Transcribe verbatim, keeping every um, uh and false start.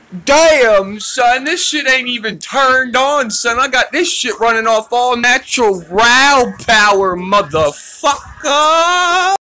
Damn, son, this shit ain't even turned on, son. I got this shit running off all natural raw power, motherfucker.